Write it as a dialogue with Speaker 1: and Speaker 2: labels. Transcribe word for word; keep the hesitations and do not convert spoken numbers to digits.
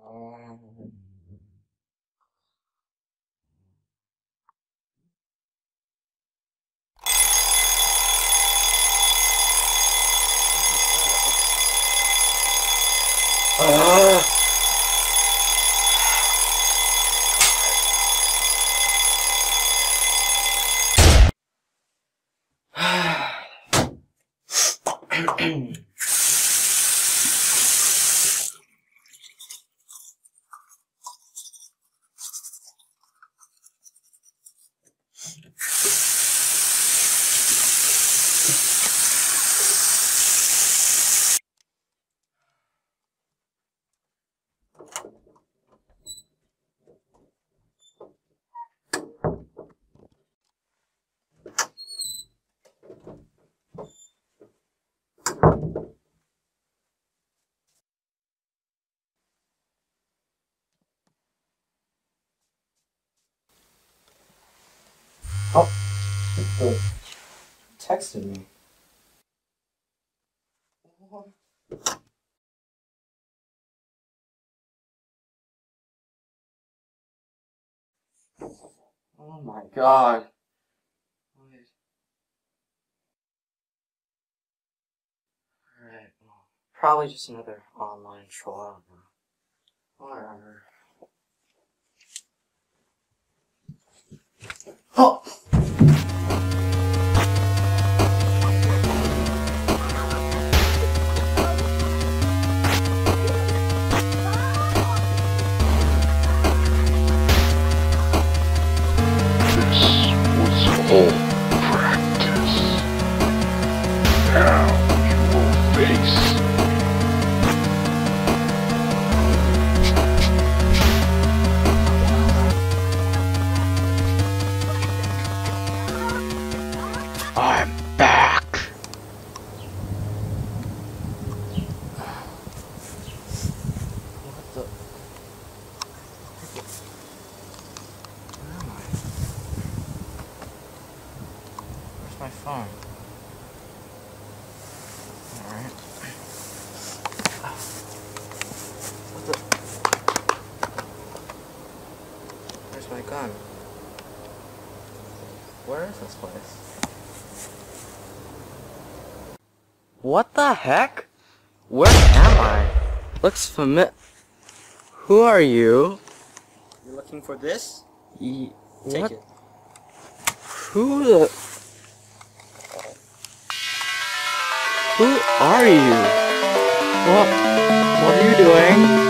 Speaker 1: Uh. Oh, the texted me. Oh my god. Alright, well, probably just another online troll, I don't know. Whatever. Oh!
Speaker 2: All practice. Now you will face. I'm back.
Speaker 1: What the? Where am I? Where's my phone? Alright. What the? Where's my gun? Where is this place? What the heck? Where am I? Looks familiar. Who are you?
Speaker 3: You're looking for this?
Speaker 1: Ye
Speaker 3: Take
Speaker 1: what?
Speaker 3: it.
Speaker 1: Who the? Who are you? What? What are you doing?